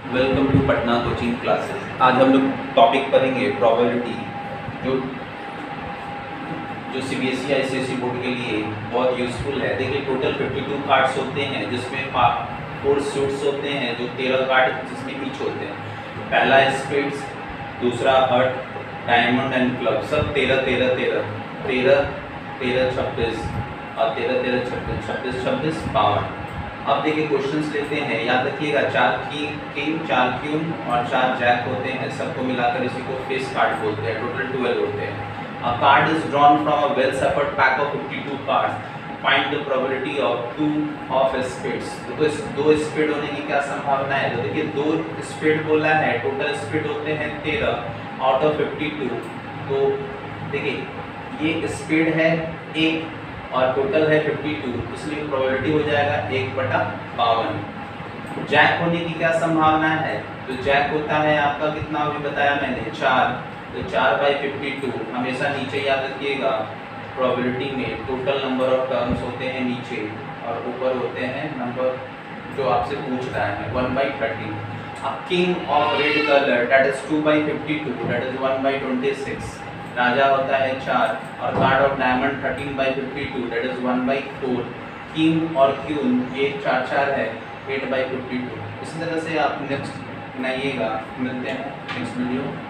Welcome to Patna coaching classes. आज हम लोग टॉपिक पढ़ेंगे प्रोबेबिलिटी, जो जो सीबीएसई आईसीएसई बोर्ड के लिए बहुत यूज़फुल है। देखिए, टोटल 52 कार्ड्स होते हैं, जिसमें 4 सूट्स होते हैं, जो 13 कार्ड जिसमें ईच होते हैं। पहला स्पेड्स, दूसरा हर्ट, डायमंड एंड क्लब, सब 13 13 13 13 13 26 और 13 13 26 26 26 52। अब देखिए क्वेश्चंस लेते हैं, याद रखिएगा 4 किंग 4 क्वीन और 4 जैक होते हैं, सबको मिलाकर इसी को फेस कार्ड बोलते हैं। टोटल 12 होते हैं। A card is drawn from a well shuffled pack of 52 cards. Find the probability of 2 of spades. तो इस 2 स्पेड होने की क्या संभावना है? तो देखिए 2 स्पेड बोला है, टोटल स्पेड होते हैं 13 आउट ऑफ 52। तो देखिए ये स्पेड है 1 और टोटल है 52, इसलिए प्रोबेबिलिटी हो जाएगा 1/52। जैक होने की क्या संभावना है? तो जैक होता है आपका कितना, अभी बताया मैंने 4, तो 4/52। हमेशा नीचे याद रखिएगा, प्रोबेबिलिटी में टोटल नंबर ऑफ टर्म्स होते हैं नीचे और ऊपर होते हैं नंबर जो आपसे पूछ रहा है 1/13। अब king of red colour that is 2/52, that is 1/26। राजा होता है 4 और card of diamond 13/52, that is 1/4। King और क्वीन ये 4 4 है, 8/52। इसी तरह से आप नेक्स्ट बनाइएगा। मिलते हैं नेक्स्ट वीडियो।